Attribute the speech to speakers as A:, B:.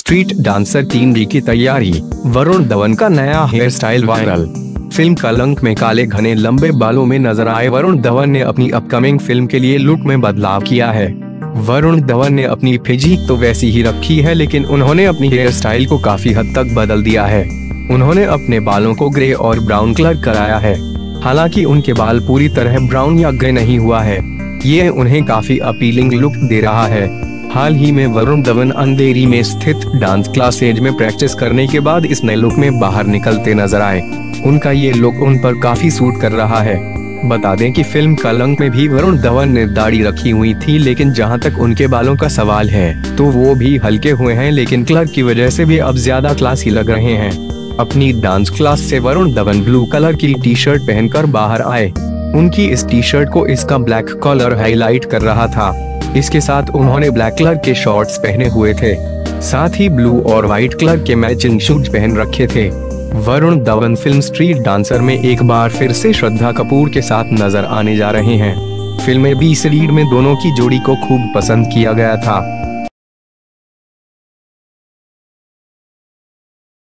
A: Street dancer 3 की तैयारी, वरुण धवन का नया हेयर स्टाइल वायरल। फिल्म कलंक में काले घने लंबे बालों में नजर आए वरुण धवन ने अपनी अपकमिंग फिल्म के लिए लुक में बदलाव किया है। वरुण धवन ने अपनी फिजिक तो वैसी ही रखी है, लेकिन उन्होंने अपनी हेयर स्टाइल को काफी हद तक बदल दिया है। उन्होंने अपने बालों को ग्रे और ब्राउन कलर कराया है। हालांकि उनके बाल पूरी तरह ब्राउन या ग्रे नहीं हुआ है, ये उन्हें काफी अपीलिंग लुक दे रहा है। हाल ही में वरुण धवन अंधेरी में स्थित डांस क्लासेज में प्रैक्टिस करने के बाद इस नए लुक में बाहर निकलते नजर आए। उनका ये लुक उन पर काफी सूट कर रहा है। बता दें कि फिल्म कलंक में भी वरुण धवन ने दाढ़ी रखी हुई थी, लेकिन जहां तक उनके बालों का सवाल है तो वो भी हल्के हुए हैं, लेकिन कलर की वजह से भी अब ज्यादा क्लासी लग रहे हैं। अपनी डांस क्लास से वरुण धवन ब्लू कलर की टी शर्ट पहनकर बाहर आए। उनकी इस टी शर्ट को इसका ब्लैक कलर हाईलाइट कर रहा था। इसके साथ उन्होंने ब्लैक कलर के शॉर्ट्स पहने हुए थे, साथ ही ब्लू और व्हाइट कलर के मैचिंग शूज पहन रखे थे। Varun Dhawan film Street Dancer में एक बार फिर से श्रद्धा कपूर के साथ नजर आने जा रहे हैं। फिल्म में 20 लीड में दोनों की जोड़ी को खूब पसंद किया गया था।